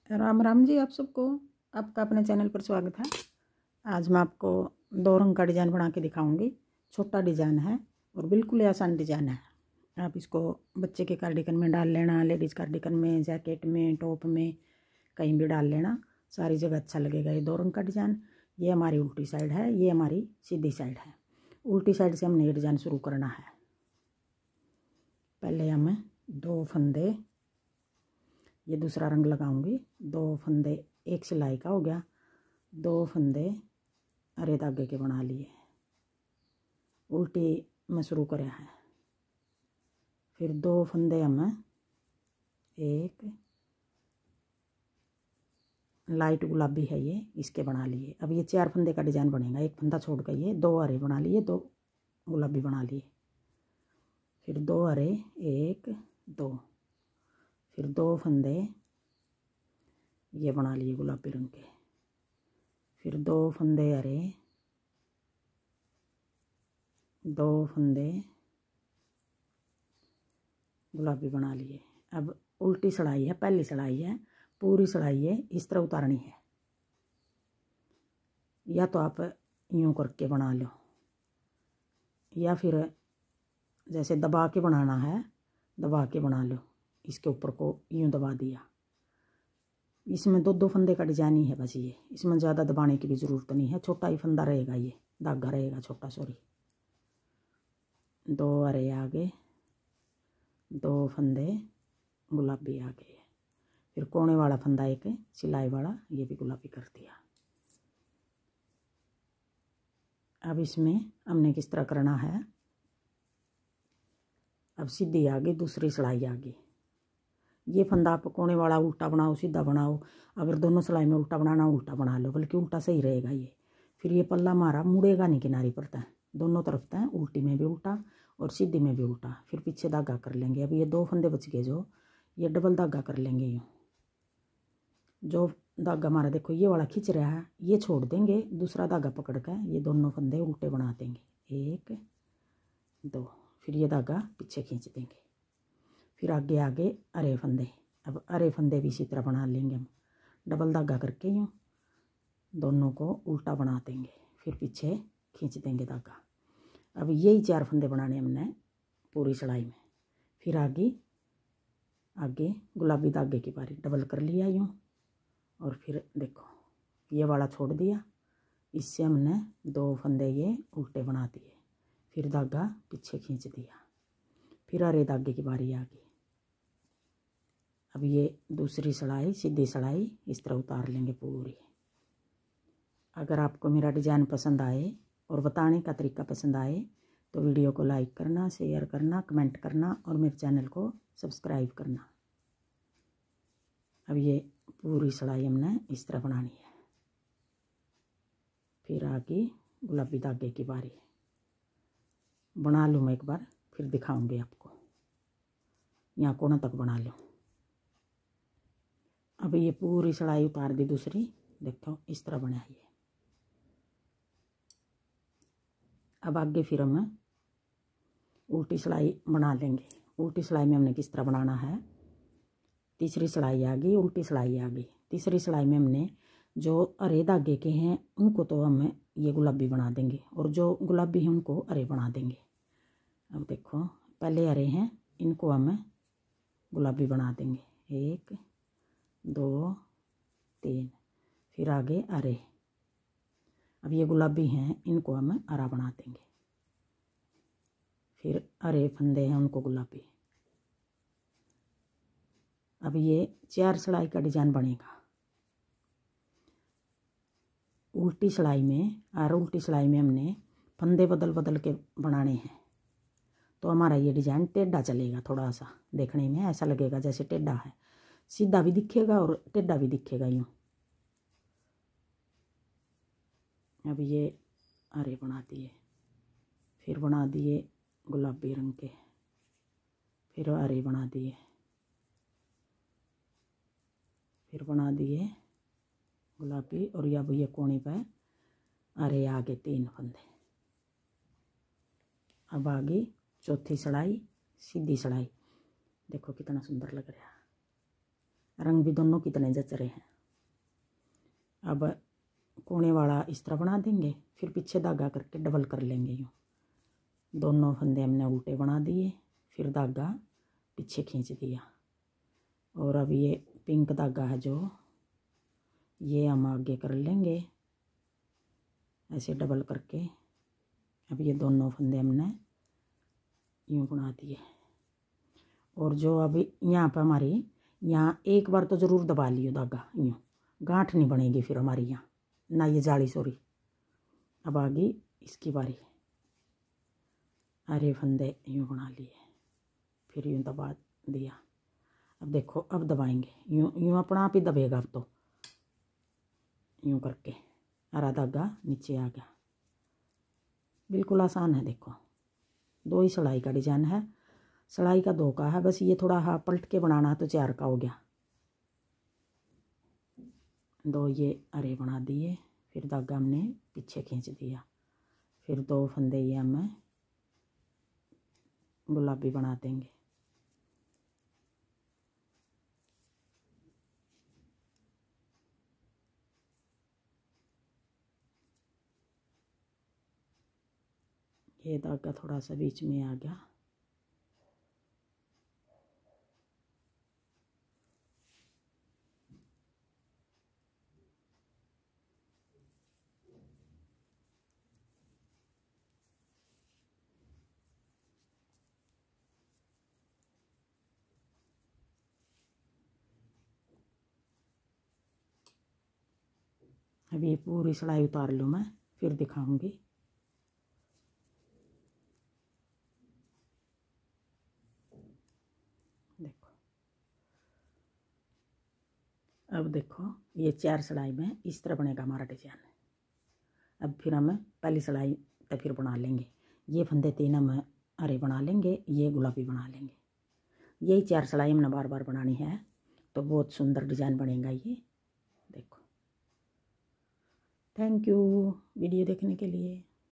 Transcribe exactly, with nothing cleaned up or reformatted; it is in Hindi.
राम राम जी। आप सबको आपका अपने चैनल पर स्वागत है। आज मैं आपको दो रंग का डिज़ाइन बना के दिखाऊंगी। छोटा डिज़ाइन है और बिल्कुल आसान डिज़ाइन है। आप इसको बच्चे के कार्डिगन में डाल लेना, लेडीज़ कार्डिगन में, जैकेट में, टॉप में, कहीं भी डाल लेना, सारी जगह अच्छा लगेगा। ये दो रंग का डिज़ाइन, ये हमारी उल्टी साइड है, ये हमारी सीधी साइड है। उल्टी साइड से हमने ये डिज़ाइन शुरू करना है। पहले हमें दो फंदे, ये दूसरा रंग लगाऊंगी। दो फंदे, एक सिलाई का हो गया, दो फंदे अरे धागे के बना लिए, उल्टी में शुरू कराया है। फिर दो फंदे हमें एक लाइट गुलाबी है ये, इसके बना लिए। अब ये चार फंदे का डिज़ाइन बनेगा। एक फंदा छोड़ कर ये दो हरे बना लिए, दो गुलाबी बना लिए। फिर दो हरे, एक दो, फिर दो फंदे ये बना लिए गुलाबी रंग के। फिर दो फंदे हरे, दो फंदे गुलाबी बना लिए। अब उल्टी सड़ाई है, पहली सड़ाई है, पूरी सड़ाई है इस तरह उतारनी है। या तो आप यूं करके बना लो, या फिर जैसे दबा के बनाना है, दबा के बना लो। इसके ऊपर को यूं दबा दिया। इसमें दो दो फंदे का डिजाइन ही है बस ये, इसमें ज़्यादा दबाने की भी ज़रूरत नहीं है। छोटा ही फंदा रहेगा, ये धागा रहेगा छोटा, सॉरी। दो हरे आगे, दो फंदे गुलाबी आगे, फिर कोने वाला फंदा एक सिलाई वाला, ये भी गुलाबी कर दिया। अब इसमें हमने किस तरह करना है, अब सीधी आगे, दूसरी सिलाई आगे। ये फंदा आप कोने वाला उल्टा बनाओ, सीधा बनाओ। अगर दोनों सिलाई में उल्टा बनाना, उल्टा बना लो, बल्कि उल्टा सही रहेगा ये। फिर ये पल्ला हमारा मुड़ेगा नहीं किनारी पर तय, दोनों तरफ तय, उल्टी में भी उल्टा और सीधी में भी उल्टा। फिर पीछे धागा कर लेंगे। अब ये दो फंदे बच गए जो, ये डबल धागा कर लेंगे। यूँ जो धागा हमारा देखो ये वाला खींच रहा है, ये छोड़ देंगे, दूसरा धागा पकड़ कर ये दोनों फंदे उल्टे बना देंगे, एक दो। फिर ये धागा पीछे खींच देंगे। फिर आगे आगे अरे फंदे, अब अरे फंदे भी इसी तरह बना लेंगे हम, डबल धागा करके यूँ दोनों को उल्टा बना देंगे, फिर पीछे खींच देंगे धागा। अब यही चार फंदे बनाने हमने पूरी सिलाई में। फिर आगे आगे गुलाबी धागे की बारी, डबल कर लिया यूँ, और फिर देखो ये वाला छोड़ दिया, इससे हमने दो फंदे ये उल्टे बना दिए। फिर धागा पीछे खींच दिया। फिर हरे धागे की बारी आ गई। अब ये दूसरी सिलाई, सीधी सिलाई इस तरह उतार लेंगे पूरी। अगर आपको मेरा डिज़ाइन पसंद आए और बताने का तरीका पसंद आए तो वीडियो को लाइक करना, शेयर करना, कमेंट करना और मेरे चैनल को सब्सक्राइब करना। अब ये पूरी सिलाई हमने इस तरह बनानी है। फिर आगे गुलाबी धागे की बारी, बना लूँ मैं एक बार, फिर दिखाऊंगी आपको। यहाँ कोना तक बना लूँ। अब ये पूरी सिलाई उतार दी दूसरी, देखो इस तरह बना ये। अब आगे फिर हम उल्टी सिलाई बना लेंगे। उल्टी सिलाई में हमने किस तरह बनाना है, तीसरी सिलाई आ गई, उल्टी सिलाई आ गई। तीसरी सिलाई में हमने जो हरे धागे के हैं उनको तो हम ये गुलाबी बना देंगे, और जो गुलाबी हैं उनको हरे बना देंगे। अब देखो पहले हरे हैं, इनको हम गुलाबी बना देंगे, एक दो तीन। फिर आगे हरे, अब ये गुलाबी हैं, इनको हम हरा बना देंगे। फिर हरे फंदे हैं, उनको गुलाबी। अब ये चार सिलाई का डिज़ाइन बनेगा। उल्टी सिलाई में और उल्टी सिलाई में हमने फंदे बदल बदल के बनाने हैं, तो हमारा ये डिज़ाइन टेढ़ा चलेगा। थोड़ा सा देखने में ऐसा लगेगा जैसे टेढ़ा है, सीधा भी दिखेगा और टेढ़ा भी दिखेगा यूँ। अब ये हरे बना दिए, फिर बना दिए गुलाबी रंग के, फिर हरे बना दिए, फिर बना दिए गुलाबी, और अब ये कोने पे हरे आगे तीन फंदे। अब आगे चौथी सिलाई, सीधी सिलाई, देखो कितना सुंदर लग रहा है। रंग भी दोनों कितने जच रहे हैं। अब कोने वाला इस तरह बना देंगे, फिर पीछे धागा करके डबल कर लेंगे। यूँ दोनों फंदे हमने उल्टे बना दिए, फिर धागा पीछे खींच दिया। और अब ये पिंक धागा है जो, ये हम आगे कर लेंगे ऐसे डबल करके। अब ये दोनों फंदे हमने यूँ बना दिए। और जो अभी यहाँ पर हमारी, यहाँ एक बार तो ज़रूर दबा लियो धागा, यूँ गांठ नहीं बनेगी फिर हमारी यहाँ ना, ये जाली सॉरी। अब आ गई इसकी बारी। अरे फंदे यूँ बना लिए, फिर यूँ दबा दिया। अब देखो, अब दबाएंगे यूँ, यूँ अपना आप ही दबेगा। अब तो यूँ करके हरा धागा नीचे आ गया। बिल्कुल आसान है। देखो, दो ही सिलाई का डिजाइन है, सिलाई का दो का है, बस ये थोड़ा हाँ पलट के बनाना है तो चार का हो गया। दो ये अरे बना दिए, फिर धागा हमने पीछे खींच दिया, फिर दो फंदे ये हमें गुलाबी बना देंगे। ये धागा थोड़ा सा बीच में आ गया। अब ये पूरी सिलाई उतार लूँ मैं, फिर दिखाऊंगी। देखो, अब देखो ये चार सिलाई में इस तरह बनेगा हमारा डिजाइन। अब फिर हम पहली सिलाई तो फिर बना लेंगे, ये फंदे तीन हम हरे बना लेंगे, ये गुलाबी बना लेंगे। यही चार सिलाई हमने बार बार बनानी है, तो बहुत सुंदर डिजाइन बनेगा ये। देखो, थैंक यू वीडियो देखने के लिए।